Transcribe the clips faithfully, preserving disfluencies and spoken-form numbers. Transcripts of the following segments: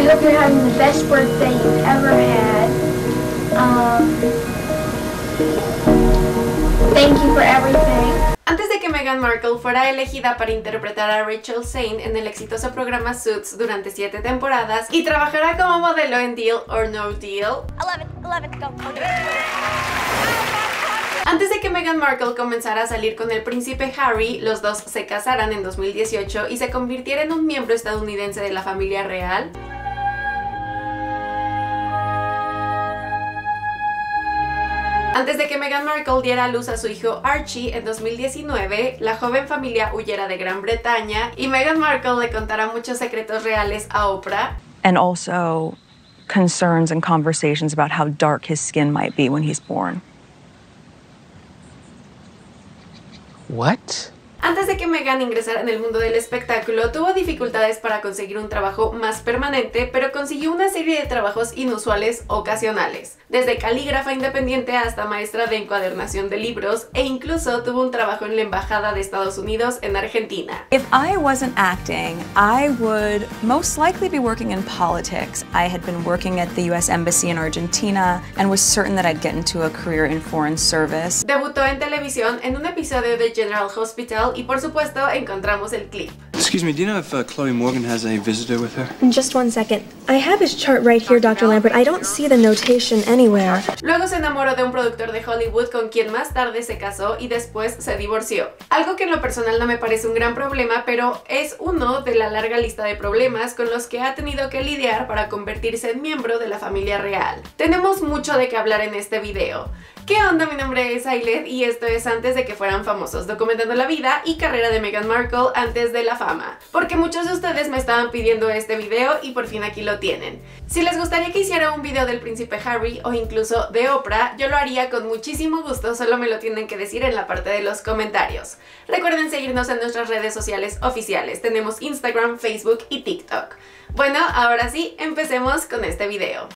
hope you're having the best birthday you've ever had. Um, thank you for everything. Antes de que Meghan Markle fuera elegida para interpretar a Rachel Zane en el exitoso programa Suits durante siete temporadas y trabajara como modelo en Deal or No Deal, eleven, eleven, go, go, go. Antes de que Meghan Markle comenzara a salir con el príncipe Harry, los dos se casaran en dos mil dieciocho y se convirtiera en un miembro estadounidense de la familia real, antes de que Meghan Markle diera a luz a su hijo Archie en dos mil diecinueve, la joven familia huyera de Gran Bretaña y Meghan Markle le contara muchos secretos reales a Oprah. And also concerns and conversations about how dark his skin might be when he's born. What? Antes de que Meghan ingresara en el mundo del espectáculo, tuvo dificultades para conseguir un trabajo más permanente, pero consiguió una serie de trabajos inusuales ocasionales, desde calígrafa independiente hasta maestra de encuadernación de libros, e incluso tuvo un trabajo en la Embajada de Estados Unidos en Argentina. If I wasn't acting, I would most likely be working in politics. I had been working at the U S Embassy in Argentina and was certain that I'd get into a career in foreign service. Debutó en televisión en un episodio de General Hospital y por supuesto encontramos el clip. Excuse me, do you know if uh, Chloe Morgan has a visitor with her? Just one second. I have his chart right here, Doctor Lambert. I don't see the notation anywhere. Luego se enamoró de un productor de Hollywood con quien más tarde se casó y después se divorció. Algo que en lo personal no me parece un gran problema, pero es uno de la larga lista de problemas con los que ha tenido que lidiar para convertirse en miembro de la familia real. Tenemos mucho de qué hablar en este video. ¿Qué onda? Mi nombre es Ailed y esto es Antes de que fueran famosos, documentando la vida y carrera de Meghan Markle antes de la fama. Porque muchos de ustedes me estaban pidiendo este video y por fin aquí lo tienen. Si les gustaría que hiciera un video del príncipe Harry o incluso de Oprah, yo lo haría con muchísimo gusto, solo me lo tienen que decir en la parte de los comentarios. Recuerden seguirnos en nuestras redes sociales oficiales, tenemos Instagram, Facebook y TikTok. Bueno, ahora sí, empecemos con este video.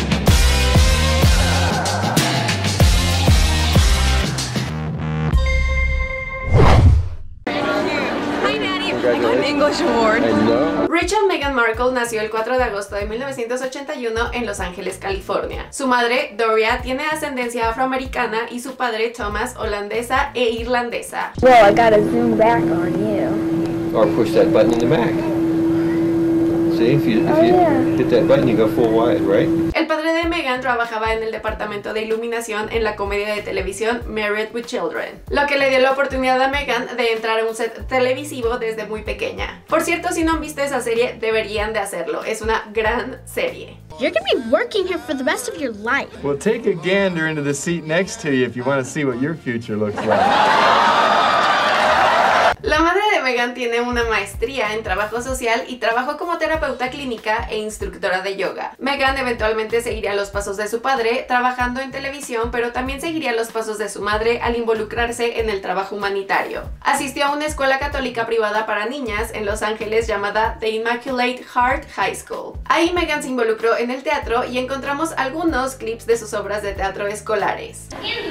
An English award. Rachel Meghan Markle nació el cuatro de agosto de mil novecientos ochenta y uno en Los Ángeles, California. Su madre, Doria, tiene ascendencia afroamericana y su padre, Thomas, holandesa e irlandesa. Well, I gotta zoom back on you. Or push that button in the Mac. See, if you, if Oh, you yeah. hit that button, you go full wide, right? El padre de Meghan trabajaba en el departamento de iluminación en la comedia de televisión Married with Children, lo que le dio la oportunidad a Meghan de entrar a un set televisivo desde muy pequeña. Por cierto, si no han visto esa serie, deberían de hacerlo, es una gran serie. You're gonna be working here for the rest of your life. Well, take a gander into the seat next to you if you want to see what your future looks like. La madre de Meghan tiene una maestría en trabajo social y trabajó como terapeuta clínica e instructora de yoga. Meghan eventualmente seguiría los pasos de su padre trabajando en televisión, pero también seguiría los pasos de su madre al involucrarse en el trabajo humanitario. Asistió a una escuela católica privada para niñas en Los Ángeles llamada The Immaculate Heart High School. Ahí Meghan se involucró en el teatro y encontramos algunos clips de sus obras de teatro escolares.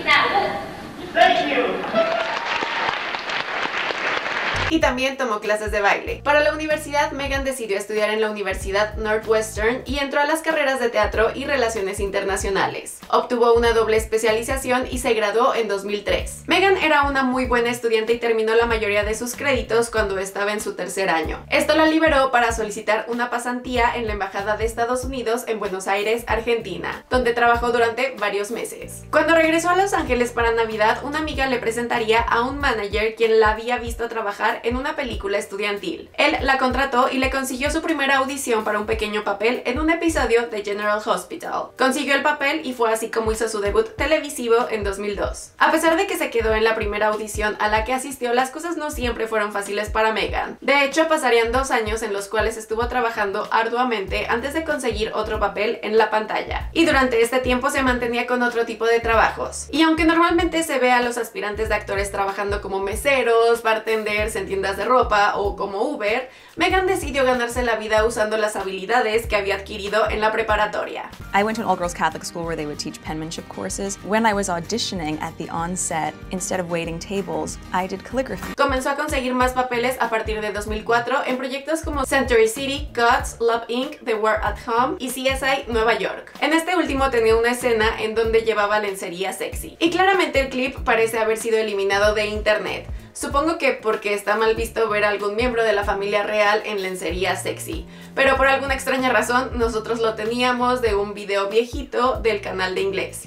Y también tomó clases de baile. Para la universidad, Meghan decidió estudiar en la Universidad Northwestern y entró a las carreras de teatro y relaciones internacionales. Obtuvo una doble especialización y se graduó en dos mil tres. Meghan era una muy buena estudiante y terminó la mayoría de sus créditos cuando estaba en su tercer año. Esto la liberó para solicitar una pasantía en la Embajada de Estados Unidos en Buenos Aires, Argentina, donde trabajó durante varios meses. Cuando regresó a Los Ángeles para Navidad, una amiga le presentaría a un manager quien la había visto trabajar en una película estudiantil. Él la contrató y le consiguió su primera audición para un pequeño papel en un episodio de General Hospital. Consiguió el papel y fue así como hizo su debut televisivo en dos mil dos. A pesar de que se quedó en la primera audición a la que asistió, las cosas no siempre fueron fáciles para Meghan. De hecho, pasarían dos años en los cuales estuvo trabajando arduamente antes de conseguir otro papel en la pantalla. Y durante este tiempo se mantenía con otro tipo de trabajos. Y aunque normalmente se ve a los aspirantes de actores trabajando como meseros, bartenders, en tiendas de ropa o como Uber, Meghan decidió ganarse la vida usando las habilidades que había adquirido en la preparatoria. I went to an all-girls Catholic school where they would teach penmanship courses. When I was auditioning at the onset, instead of waiting tables, I did calligraphy. Comenzó a conseguir más papeles a partir de dos mil cuatro en proyectos como Century City, Guts, Love incorporated, The War at Home y C S I Nueva York. En este último tenía una escena en donde llevaba lencería sexy. Y claramente el clip parece haber sido eliminado de internet. Supongo que porque está mal visto ver a algún miembro de la familia real en lencería sexy. Pero por alguna extraña razón nosotros lo teníamos de un video viejito del canal de inglés.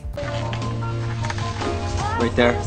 Right there.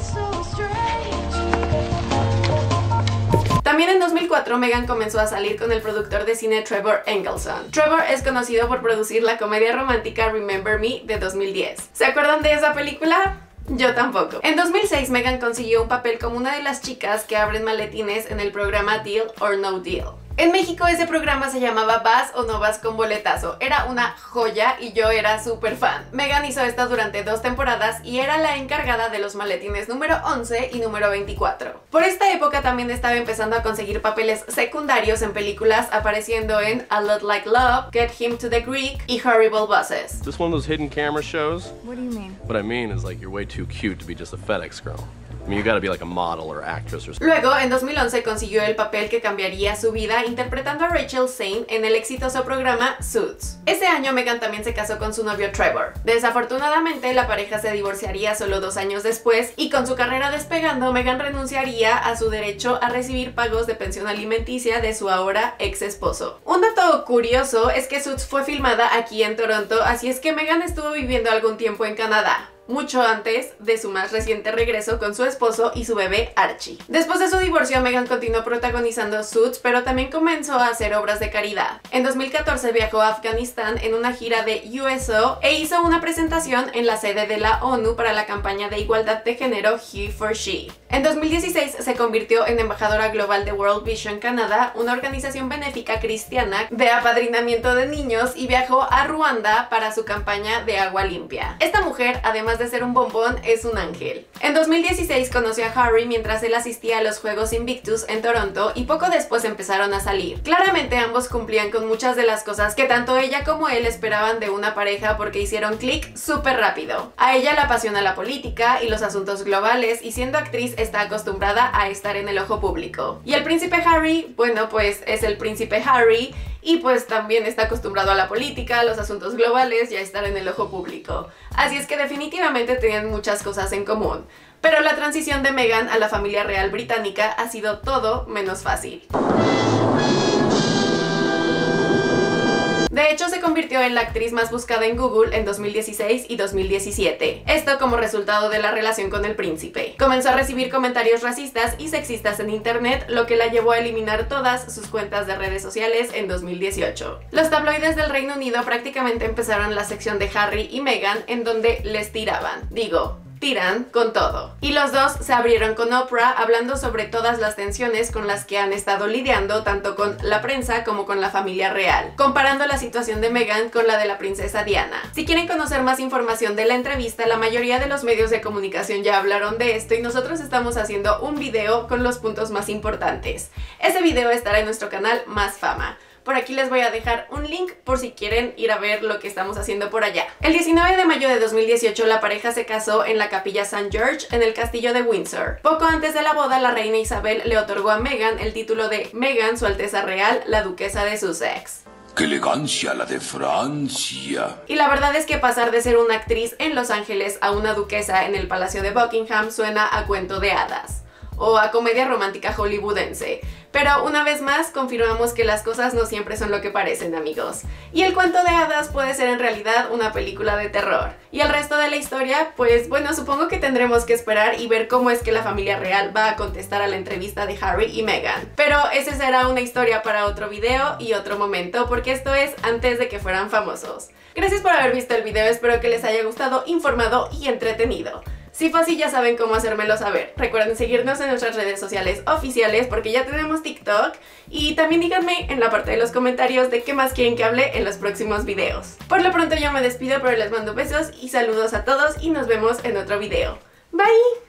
También en dos mil cuatro Meghan comenzó a salir con el productor de cine Trevor Engelson. Trevor es conocido por producir la comedia romántica Remember Me de dos mil diez. ¿Se acuerdan de esa película? Yo tampoco. En dos mil seis Meghan consiguió un papel como una de las chicas que abren maletines en el programa Deal or No Deal. En México ese programa se llamaba Vas o no vas con boletazo. Era una joya y yo era súper fan. Meghan hizo esta durante dos temporadas y era la encargada de los maletines número once y número veinticuatro. Por esta época también estaba empezando a conseguir papeles secundarios en películas, apareciendo en A Lot Like Love, Get Him to the Greek y Horrible Bosses. Is this one of those hidden camera shows? What do you mean? What I mean is like you're way too cute to be just a FedEx girl. I mean, you gotta be like a model or actress or something. Luego, en dos mil once consiguió el papel que cambiaría su vida interpretando a Rachel Zane en el exitoso programa Suits. Ese año Meghan también se casó con su novio Trevor. Desafortunadamente, la pareja se divorciaría solo dos años después y con su carrera despegando, Meghan renunciaría a su derecho a recibir pagos de pensión alimenticia de su ahora ex esposo. Un dato curioso es que Suits fue filmada aquí en Toronto, así es que Meghan estuvo viviendo algún tiempo en Canadá, mucho antes de su más reciente regreso con su esposo y su bebé Archie. Después de su divorcio, Meghan continuó protagonizando Suits, pero también comenzó a hacer obras de caridad. En dos mil catorce viajó a Afganistán en una gira de U S O e hizo una presentación en la sede de la ONU para la campaña de igualdad de género He for She. En dos mil dieciséis se convirtió en embajadora global de World Vision Canada, una organización benéfica cristiana de apadrinamiento de niños, y viajó a Ruanda para su campaña de agua limpia. Esta mujer, además de ser un bombón, es un ángel. En dos mil dieciséis conoció a Harry mientras él asistía a los Juegos Invictus en Toronto y poco después empezaron a salir. Claramente ambos cumplían con muchas de las cosas que tanto ella como él esperaban de una pareja porque hicieron clic súper rápido. A ella le apasiona la política y los asuntos globales y siendo actriz está acostumbrada a estar en el ojo público. Y el príncipe Harry, bueno, pues es el príncipe Harry y pues también está acostumbrado a la política, a los asuntos globales y a estar en el ojo público. Así es que definitivamente tenían muchas cosas en común. Pero la transición de Meghan a la familia real británica ha sido todo menos fácil. De hecho, se convirtió en la actriz más buscada en Google en dos mil dieciséis y dos mil diecisiete. Esto como resultado de la relación con el príncipe. Comenzó a recibir comentarios racistas y sexistas en internet, lo que la llevó a eliminar todas sus cuentas de redes sociales en dos mil dieciocho. Los tabloides del Reino Unido prácticamente empezaron la sección de Harry y Meghan en donde les tiraban. Digo, tiran con todo. Y los dos se abrieron con Oprah hablando sobre todas las tensiones con las que han estado lidiando tanto con la prensa como con la familia real, comparando la situación de Meghan con la de la princesa Diana. Si quieren conocer más información de la entrevista, la mayoría de los medios de comunicación ya hablaron de esto y nosotros estamos haciendo un video con los puntos más importantes. Ese video estará en nuestro canal Más Fama. Por aquí les voy a dejar un link por si quieren ir a ver lo que estamos haciendo por allá. El diecinueve de mayo de dos mil dieciocho la pareja se casó en la capilla Saint George en el castillo de Windsor. Poco antes de la boda, la reina Isabel le otorgó a Meghan el título de Meghan, Su Alteza Real, la Duquesa de Sussex. ¡Qué elegancia la de Francia! Y la verdad es que pasar de ser una actriz en Los Ángeles a una duquesa en el Palacio de Buckingham suena a cuento de hadas o a comedia romántica hollywoodense. Pero una vez más confirmamos que las cosas no siempre son lo que parecen, amigos. Y el cuento de hadas puede ser en realidad una película de terror. Y el resto de la historia, pues bueno, supongo que tendremos que esperar y ver cómo es que la familia real va a contestar a la entrevista de Harry y Meghan. Pero esa será una historia para otro video y otro momento, porque esto es antes de que fueran famosos. Gracias por haber visto el video, espero que les haya gustado, informado y entretenido. Si fue así, ya saben cómo hacérmelo saber. Recuerden seguirnos en nuestras redes sociales oficiales porque ya tenemos TikTok. Y también díganme en la parte de los comentarios de qué más quieren que hable en los próximos videos. Por lo pronto yo me despido, pero les mando besos y saludos a todos y nos vemos en otro video. Bye.